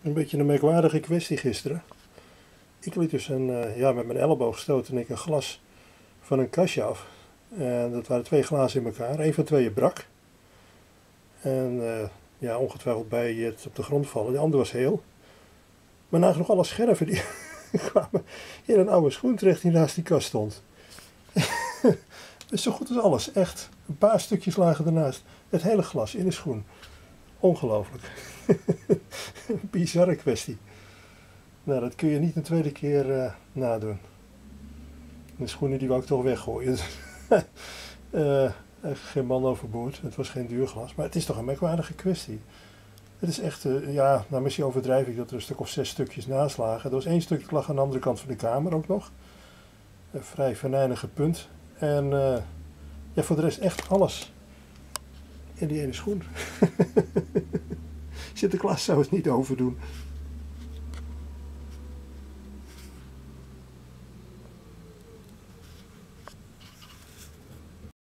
Een beetje een merkwaardige kwestie gisteren. Ik liet dus met mijn elleboog stootte ik een glas van een kastje af. En dat waren twee glazen in elkaar. Eén van tweeën brak. En ongetwijfeld bij het op de grond vallen. De andere was heel. Maar nagenoeg alle scherven die kwamen in een oude schoen terecht die naast die kast stond. Dus zo goed als alles, echt. Een paar stukjes lagen ernaast. Het hele glas in de schoen. Ongelooflijk. Bizarre kwestie. Nou, dat kun je niet een tweede keer nadoen. De schoenen die wou ik toch weggooien. Geen man overboord. Het was geen duur glas. Maar het is toch een merkwaardige kwestie. Het is echt, misschien overdrijf ik dat er een stuk of 6 stukjes naast lagen. Er was 1 stukje lag aan de andere kant van de kamer ook nog. Een vrij venijnige punt. En voor de rest echt alles. In die ene schoen. Sinterklaas zou het niet overdoen.